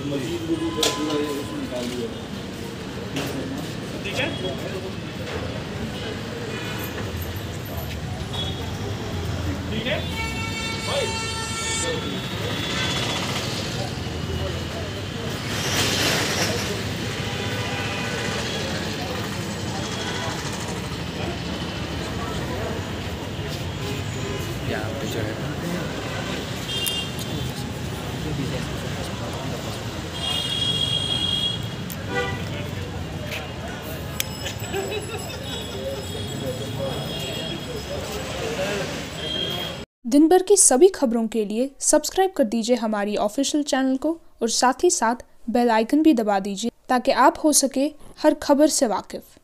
Machine को भी पूरा निकाल दिया। ठीक है ठीक है भाई। यहाँ पे जो है दिन भर की सभी खबरों के लिए सब्सक्राइब कर दीजिए हमारी ऑफिशियल चैनल को और साथ ही साथ बेल आइकन भी दबा दीजिए ताकि आप हो सके हर खबर से वाकिफ।